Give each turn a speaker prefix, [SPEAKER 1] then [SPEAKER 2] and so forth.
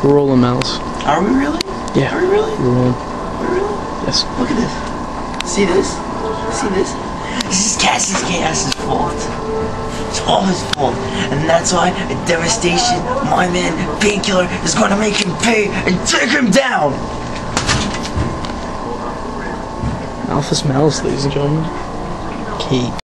[SPEAKER 1] We're rolling, Malice.
[SPEAKER 2] Are we really?
[SPEAKER 1] Yeah.
[SPEAKER 2] Are we really?
[SPEAKER 1] We're rolling.
[SPEAKER 2] Are we really?
[SPEAKER 1] Yes.
[SPEAKER 2] Look at this. See this? See this? This is Cassias Chaos' fault. It's all his fault. And that's why at Devastation, my man, Painkiller, is going to make him pay and take him down!
[SPEAKER 1] Malphas Malice, ladies and gentlemen. Kate.